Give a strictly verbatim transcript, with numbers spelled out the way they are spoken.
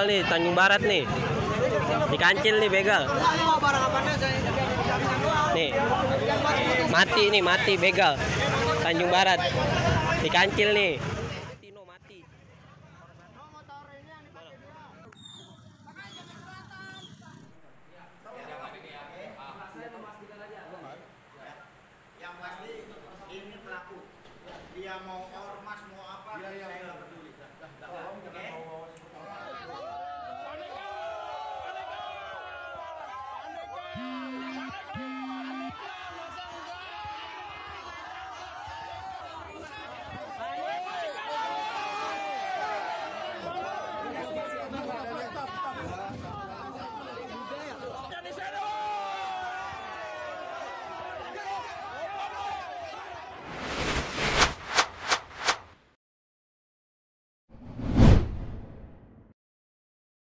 nih, Tanjung Barat nih. Di kancil nih begal. Nih. Mati nih, mati begal. Tanjung Barat. Di kancil nih.